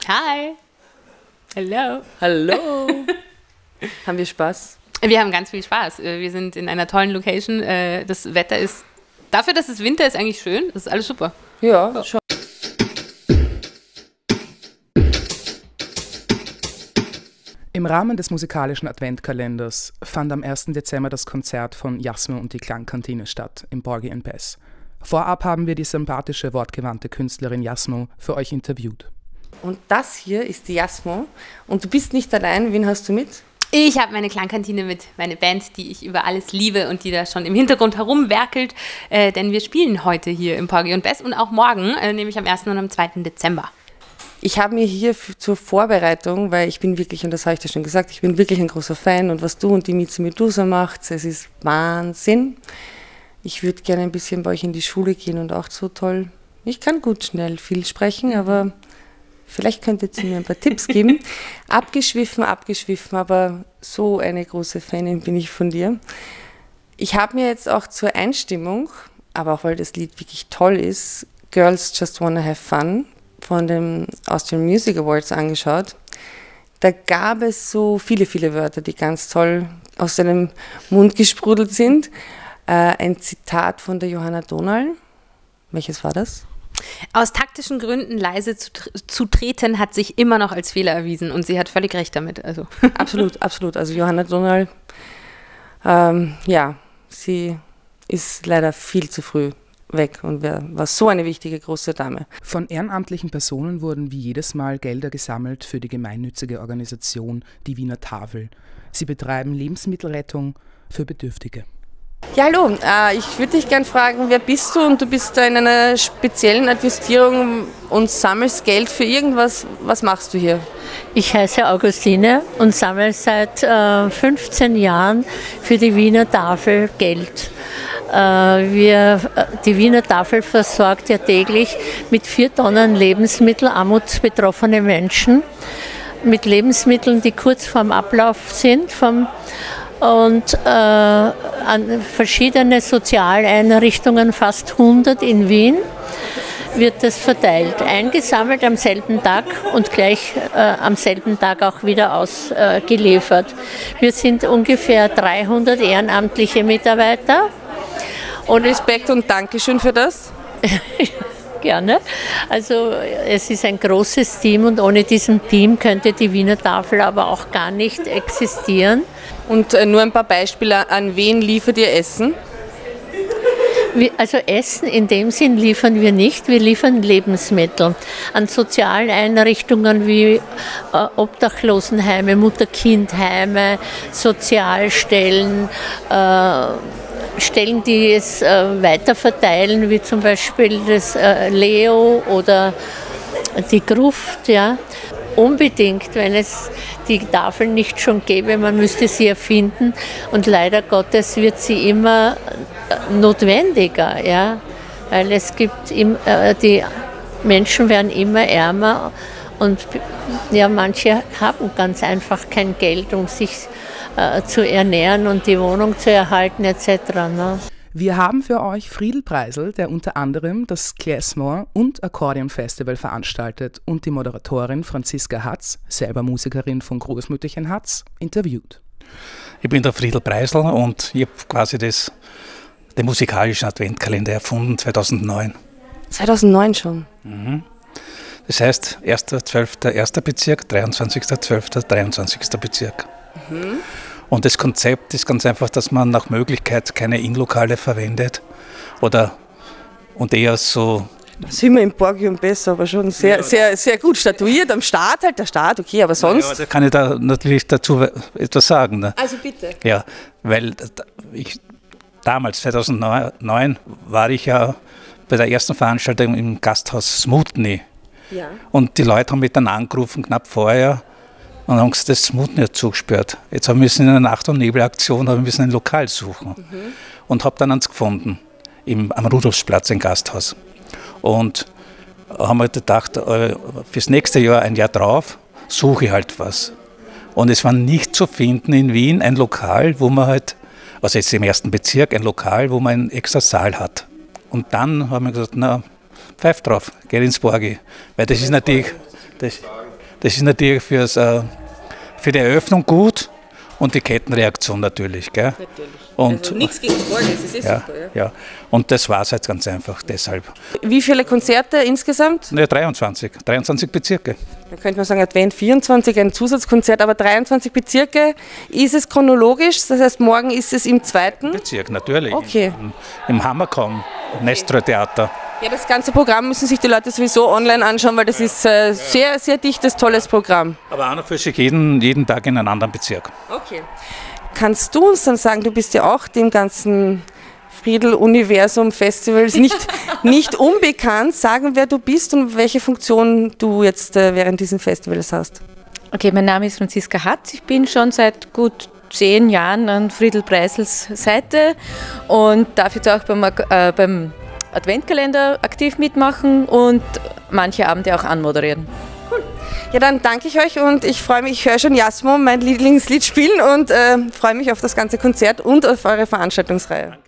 Hi. Hello. Hallo. Haben wir Spaß? Wir haben ganz viel Spaß. Wir sind in einer tollen Location. Das Wetter ist, dafür, dass es Winter ist, eigentlich schön. Das ist alles super. Ja, schon. Im Rahmen des musikalischen Adventkalenders fand am 1. Dezember das Konzert von Jasmo und die Klangkantine statt, im Porgy & Bess. Vorab haben wir die sympathische, wortgewandte Künstlerin Jasmo für euch interviewt. Und das hier ist die Jasmo. Und du bist nicht allein. Wen hast du mit? Ich habe meine Klangkantine mit, meine Band, die ich über alles liebe und die da schon im Hintergrund herumwerkelt. Denn wir spielen heute hier im Porgy & Bess und auch morgen, nämlich am 1. und am 2. Dezember. Ich habe mir hier zur Vorbereitung, weil ich bin wirklich, und das habe ich dir schon gesagt, ich bin wirklich ein großer Fan und was du und die Mieze Medusa macht, es ist Wahnsinn. Ich würde gerne ein bisschen bei euch in die Schule gehen und auch so toll. Ich kann gut schnell viel sprechen, aber vielleicht könntet ihr mir ein paar Tipps geben. Abgeschwiffen, aber so eine große Fanin bin ich von dir. Ich habe mir jetzt auch zur Einstimmung, aber auch weil das Lied wirklich toll ist, Girls Just Wanna Have Fun von den Austrian Music Awards angeschaut. Da gab es so viele, viele Wörter, die ganz toll aus seinem Mund gesprudelt sind. Ein Zitat von der Johanna Donal. Welches war das? Aus taktischen Gründen leise zu treten, hat sich immer noch als Fehler erwiesen und sie hat völlig recht damit. Also. Absolut, absolut. Also Johanna Donal, sie ist leider viel zu früh weg und war so eine wichtige große Dame. Von ehrenamtlichen Personen wurden wie jedes Mal Gelder gesammelt für die gemeinnützige Organisation Die Wiener Tafel. Sie betreiben Lebensmittelrettung für Bedürftige. Ja, hallo, ich würde dich gerne fragen, wer bist du? Und du bist da in einer speziellen Adjustierung und sammelst Geld für irgendwas. Was machst du hier? Ich heiße Augustine und sammle seit 15 Jahren für die Wiener Tafel Geld. Die Wiener Tafel versorgt ja täglich mit 4 Tonnen Lebensmittel armutsbetroffene Menschen, mit Lebensmitteln, die kurz vorm Ablauf sind, und an verschiedene Sozialeinrichtungen, fast 100 in Wien, wird das verteilt, eingesammelt am selben Tag und gleich am selben Tag auch wieder ausgeliefert. Wir sind ungefähr 300 ehrenamtliche Mitarbeiter. Und Respekt und Dankeschön für das. Gerne. Also es ist ein großes Team und ohne diesem Team könnte die Wiener Tafel aber auch gar nicht existieren. Und nur ein paar Beispiele, an wen liefert ihr Essen? Also Essen in dem Sinn liefern wir nicht, wir liefern Lebensmittel an sozialen Einrichtungen wie Obdachlosenheime, Mutter-Kind-Heime, Sozialstellen, Stellen, die es weiterverteilen, wie zum Beispiel das Leo oder die Gruft, ja. Unbedingt, wenn es die Tafel nicht schon gäbe, man müsste sie erfinden und leider Gottes wird sie immer notwendiger, ja, weil es gibt die Menschen werden immer ärmer und ja, manche haben ganz einfach kein Geld, um sich zu ernähren und die Wohnung zu erhalten etc. Ne? Wir haben für euch Friedel Preisel, der unter anderem das Klezmer und Akkordeon Festival veranstaltet, und die Moderatorin Franziska Hatz, selber Musikerin von Großmütterchen Hatz, interviewt. Ich bin der Friedel Preisel und ich habe quasi den musikalischen Adventkalender erfunden 2009. 2009 schon? Mhm. Das heißt 1.12. 1. Bezirk, 23.12. 23. Bezirk. Mhm. Und das Konzept ist ganz einfach, dass man nach Möglichkeit keine Innenlokale verwendet und eher so. Da sind wir im Porgy & Bess aber schon sehr, sehr, sehr gut statuiert. Am Start halt, der Start, okay, aber sonst. Ja, da kann ich da natürlich dazu etwas sagen. Ne? Also bitte. Ja, weil damals, 2009, war ich ja bei der ersten Veranstaltung im Gasthaus Smutny. Ja. Und die Leute haben mich dann angerufen, knapp vorher, und haben gesagt, das Smutny hat zugesperrt. Jetzt haben wir in einer Nacht- und Nebelaktion ein Lokal suchen. Mhm. Und habe dann eins gefunden, am Rudolfsplatz, ein Gasthaus. Und haben wir gedacht, fürs nächste Jahr, ein Jahr drauf, suche ich halt was. Und es war nicht zu finden in Wien ein Lokal, wo man halt, also jetzt im 1. Bezirk, ein Lokal, wo man einen extra Saal hat. Und dann haben wir gesagt, na, pfeif drauf, geh ins Porgy. Weil das ist natürlich, Das ist natürlich für die Eröffnung gut und die Kettenreaktion natürlich. Gell? Natürlich. Und, also nichts gegen das Morgen, das ist ja, super. Ja. Ja. Und das war es jetzt ganz einfach deshalb. Wie viele Konzerte insgesamt? Ne, 23 Bezirke. Da könnte man sagen, Advent 24, ein Zusatzkonzert, aber 23 Bezirke. Ist es chronologisch? Das heißt, morgen ist es im 2. Bezirk, natürlich. Okay. Im Hammerkamm, Nestroy Theater. Ja, das ganze Programm müssen sich die Leute sowieso online anschauen, weil das ist sehr, sehr dichtes, tolles Programm. Aber auch noch für sich jeden Tag in einem anderen Bezirk. Okay. Kannst du uns dann sagen, du bist ja auch dem ganzen Friedl-Universum-Festivals nicht unbekannt, sagen, wer du bist und welche Funktion du jetzt während diesen Festivals hast? Okay, mein Name ist Franziska Hatz. Ich bin schon seit gut 10 Jahren an Friedl Preisels Seite und darf jetzt auch beim Adventkalender aktiv mitmachen und manche Abende auch anmoderieren. Cool. Ja, dann danke ich euch und ich freue mich, ich höre schon Jasmo, mein Lieblingslied spielen und freue mich auf das ganze Konzert und auf eure Veranstaltungsreihe.